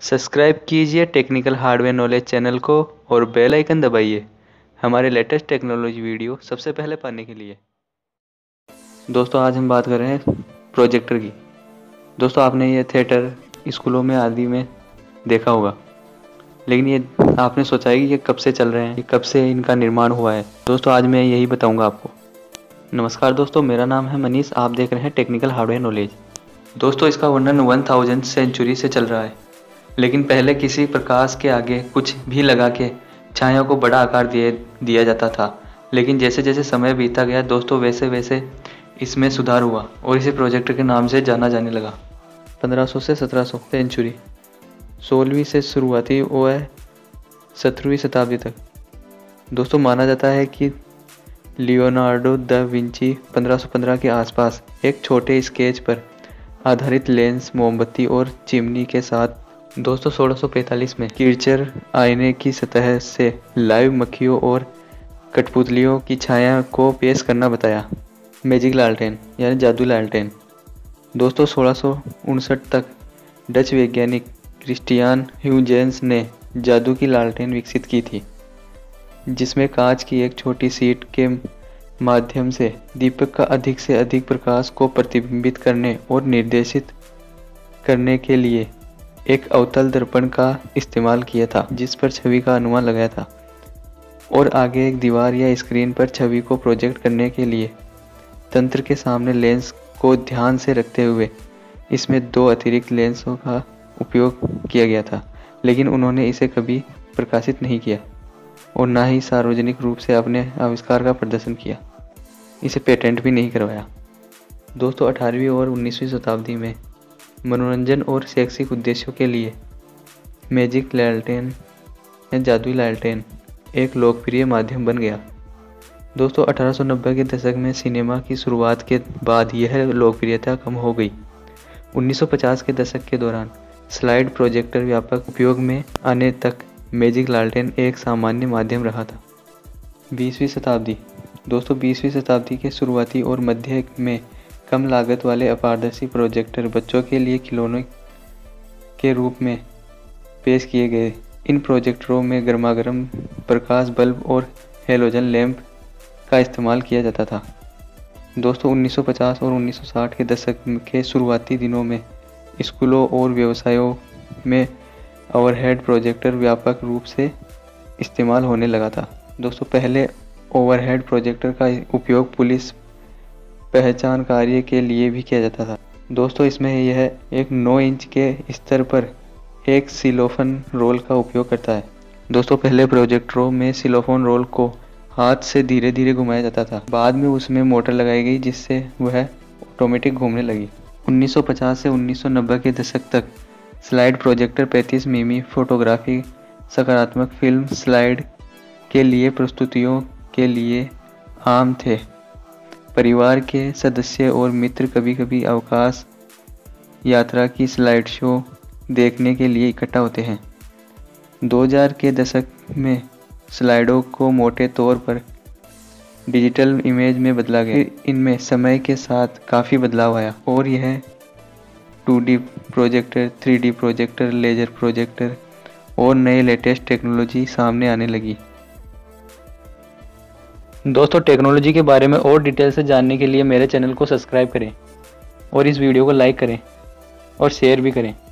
Subscribe कीजिए technical hardware knowledge channel को और बेल आइकन दबाइए हमारे लेटेस्ट टेक्नोलॉजी वीडियो सबसे पहले पाने के लिए। दोस्तों आज हम बात कर रहे हैं प्रोजेक्टर की। दोस्तों आपने ये थिएटर स्कूलों में आदि में देखा होगा, लेकिन ये आपने सोचा है कि ये कब से चल रहे हैं, ये कब से इनका निर्माण हुआ है। दोस्तों आज मैं यही बताऊंगा आपको। नमस्कार दोस्तों, मेरा नाम है मनीष, आप देख रहे हैं टेक्निकल हार्डवेयर नॉलेज। दोस्तों इसका वर्णन 1000 सेंचुरी से चल रहा है, लेकिन पहले किसी प्रकाश के आगे कुछ भी लगा के छाया को बड़ा आकार दिया जाता था। लेकिन जैसे जैसे समय बीता गया दोस्तों, वैसे वैसे इसमें सुधार हुआ और इसे प्रोजेक्टर के नाम से जाना जाने लगा। 1500 से 1700 सेंचुरी, 16वीं से शुरुआती हुआ है 17वीं शताब्दी तक। दोस्तों माना जाता है कि लियोनार्डो दा विंची 1515 के आसपास एक छोटे स्केच पर आधारित लेंस, मोमबत्ती और चिमनी के साथ दोस्तों 1645 में किरचर आईने की सतह से लाइव मक्खियों और कठपुतलियों की छाया को पेश करना बताया। मैजिक लालटेन यानी जादू लालटेन। दोस्तों 1659 तक डच वैज्ञानिक क्रिस्टियान ह्यूजेंस ने जादू की लालटेन विकसित की थी, जिसमें कांच की एक छोटी सीट के माध्यम से दीपक का अधिक से अधिक प्रकाश को प्रतिबिंबित करने और निर्देशित करने के लिए एक अवतल दर्पण का इस्तेमाल किया था, जिस पर छवि का अनुमान लगाया था और आगे एक दीवार या स्क्रीन पर छवि को प्रोजेक्ट करने के लिए तंत्र के सामने लेंस को ध्यान से रखते हुए इसमें 2 अतिरिक्त लेंसों का उपयोग किया गया था। लेकिन उन्होंने इसे कभी प्रकाशित नहीं किया और ना ही सार्वजनिक रूप से अपने आविष्कार का प्रदर्शन किया। इसे पेटेंट भी नहीं करवाया। दोस्तों 18वीं और 19वीं शताब्दी में मनोरंजन और शैक्षिक उद्देश्यों के लिए मैजिक लालटेन या जादुई लालटेन एक लोकप्रिय माध्यम बन गया। दोस्तों 1890 के दशक में सिनेमा की शुरुआत के बाद यह लोकप्रियता कम हो गई। 1950 के दशक के दौरान स्लाइड प्रोजेक्टर व्यापक उपयोग में आने तक मैजिक लालटेन एक सामान्य माध्यम रहा था। 20वीं शताब्दी। दोस्तों 20वीं शताब्दी के शुरुआती और मध्य में कम लागत वाले अपारदर्शी प्रोजेक्टर बच्चों के लिए खिलौने के रूप में पेश किए गए। इन प्रोजेक्टरों में गर्मागर्म प्रकाश बल्ब और हेलोजन लैंप का इस्तेमाल किया जाता था। दोस्तों 1950 और 1960 के दशक के शुरुआती दिनों में स्कूलों और व्यवसायों में ओवरहेड प्रोजेक्टर व्यापक रूप से इस्तेमाल होने लगा था। दोस्तों पहले ओवरहेड प्रोजेक्टर का उपयोग पुलिस पहचान कार्य के लिए भी किया जाता था। दोस्तों इसमें यह एक 9 इंच के स्तर पर एक सिलोफन रोल का उपयोग करता है। दोस्तों पहले प्रोजेक्टरों में सिलोफन रोल को हाथ से धीरे धीरे घुमाया जाता था, बाद में उसमें मोटर लगाई गई जिससे वह ऑटोमेटिक घूमने लगी। 1950 से 1990 के दशक तक स्लाइड प्रोजेक्टर 35 मिमी फोटोग्राफी सकारात्मक फिल्म स्लाइड के लिए प्रस्तुतियों के लिए आम थे। परिवार के सदस्य और मित्र कभी कभी अवकाश यात्रा की स्लाइड शो देखने के लिए इकट्ठा होते हैं। 2000 के दशक में स्लाइडों को मोटे तौर पर डिजिटल इमेज में बदला गया। इनमें समय के साथ काफ़ी बदलाव आया और यह 2D projector, 3D projector, laser projector और नए लेटेस्ट टेक्नोलॉजी सामने आने लगी। दोस्तों टेक्नोलॉजी के बारे में और डिटेल से जानने के लिए मेरे चैनल को सब्सक्राइब करें और इस वीडियो को लाइक करें और शेयर भी करें।